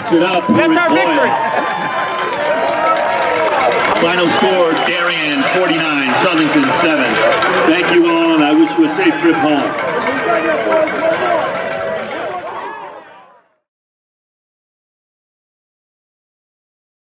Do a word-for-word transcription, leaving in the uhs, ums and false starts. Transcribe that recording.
wraps it up. That's our victory. Final score, Darien forty-nine, Southington seven. Thank you all, and I wish you a safe trip home.